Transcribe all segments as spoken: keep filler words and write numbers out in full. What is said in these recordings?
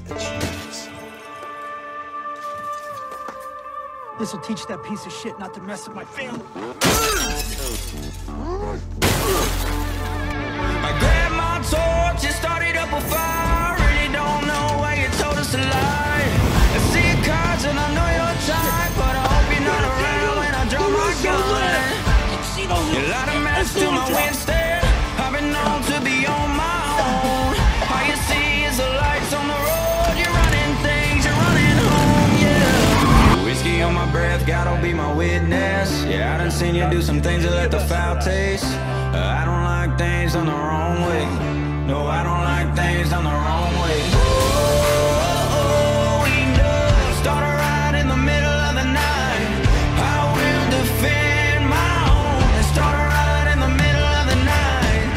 Jeez. This'll teach that piece of shit not to mess with my family. I grabbed my torch and started up a fire. Really don't know why you told us to lie. I see your cards and I know your type, but I hope you're not around when I draw my gun. You light a match to my Wednesday. I've been known to be on my own. All you see is the lights on the road. You're running things, you're running home, yeah. Whiskey on my breath, God'll be my witness. Yeah, I done seen you do some things that let the foul taste. uh, I don't like things done the wrong way. No, I don't like things done the wrong way. Oh, oh, oh, we know. Start a ride in the middle of the night. I will defend my home and start a ride in the middle of the night.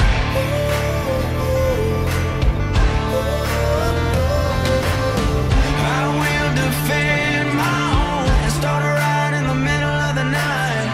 I will defend my home and start a ride in the middle of the night.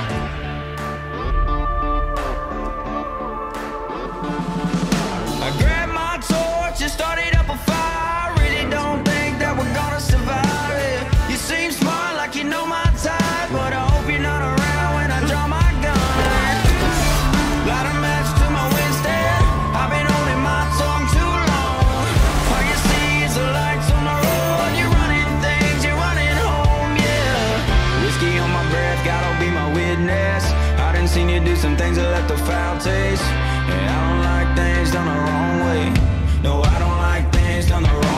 I grabbed my torch and started up a fire. Really don't think that we're gonna survive it. You seem smart like you know my type, but I hope you're not around when I draw my gun. Light a match to my Wednesday. I've been holding my tongue too long. All you see is the lights on the road. You're running things, you're running home, yeah. Whiskey on my breath, God'll be my witness. I done seen you do some things that left a foul taste. Yeah, I don't like things done the wrong way. No, I don't like things done the wrong way.